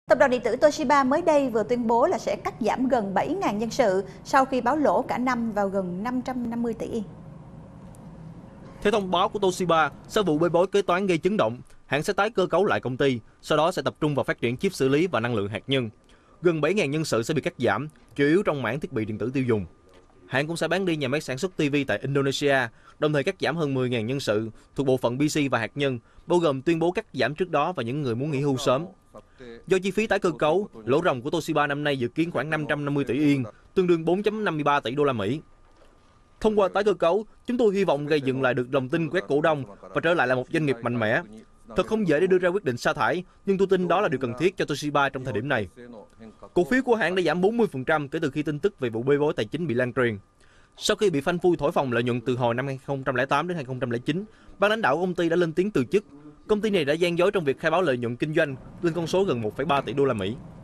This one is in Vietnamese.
Tập đoàn điện tử Toshiba mới đây vừa tuyên bố là sẽ cắt giảm gần 7.000 nhân sự sau khi báo lỗ cả năm vào gần 550 tỷ yên. Theo thông báo của Toshiba, sau vụ bê bối kế toán gây chấn động, hãng sẽ tái cơ cấu lại công ty, sau đó sẽ tập trung vào phát triển chip xử lý và năng lượng hạt nhân. Gần 7.000 nhân sự sẽ bị cắt giảm, chủ yếu trong mảng thiết bị điện tử tiêu dùng. Hãng cũng sẽ bán đi nhà máy sản xuất TV tại Indonesia, đồng thời cắt giảm hơn 10.000 nhân sự thuộc bộ phận PC và hạt nhân, bao gồm tuyên bố cắt giảm trước đó và những người muốn nghỉ hưu sớm. Do chi phí tái cơ cấu, lỗ ròng của Toshiba năm nay dự kiến khoảng 550 tỷ yên, tương đương 4,53 tỷ đô la Mỹ. Thông qua tái cơ cấu, chúng tôi hy vọng gây dựng lại được lòng tin của các cổ đông và trở lại là một doanh nghiệp mạnh mẽ. Thật không dễ để đưa ra quyết định sa thải, nhưng tôi tin đó là điều cần thiết cho Toshiba trong thời điểm này. Cổ phiếu của hãng đã giảm 40% kể từ khi tin tức về vụ bê bối tài chính bị lan truyền. Sau khi bị phanh phui thổi phồng lợi nhuận từ hồi năm 2008 đến 2009, ban lãnh đạo của công ty đã lên tiếng từ chức. Công ty này đã gian dối trong việc khai báo lợi nhuận kinh doanh lên con số gần 1,3 tỷ đô la Mỹ.